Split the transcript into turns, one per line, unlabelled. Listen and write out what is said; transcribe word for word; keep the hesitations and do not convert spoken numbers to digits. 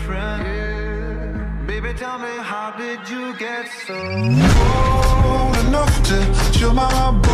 different. Yeah. Baby, tell me, how did you get so cold enough to chill my